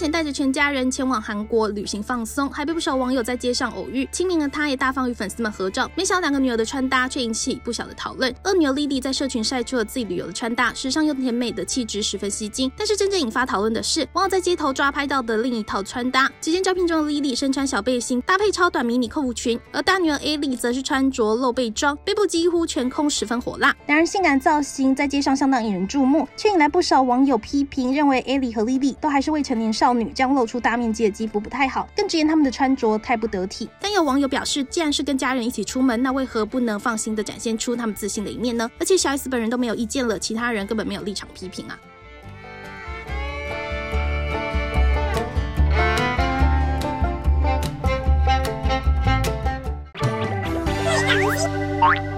前带着全家人前往韩国旅行放松，还被不少网友在街上偶遇。亲民的她也大方与粉丝们合照，没想到2个女儿的穿搭却引起不小的讨论。二女儿 Lily 在社群晒出了自己旅游的穿搭，时尚又甜美的气质十分吸睛。但是真正引发讨论的是，网友在街头抓拍到的另一套穿搭。只见照片中的 Lily 身穿小背心，搭配超短迷你扣服裙，而大女儿 Ellie 则是穿着露背装，背部几乎全空，十分火辣。两人性感造型在街上相当引人注目，却引来不少网友批评，认为 Ellie 和 Lily 都还是未成年少女，这样露出大面积的肌肤不太好，更直言他们的穿着太不得体。但有网友表示，既然是跟家人一起出门，那为何不能放心的展现出他们自信的一面呢？而且小 S 本人都没有意见了，其他人根本没有立场批评啊。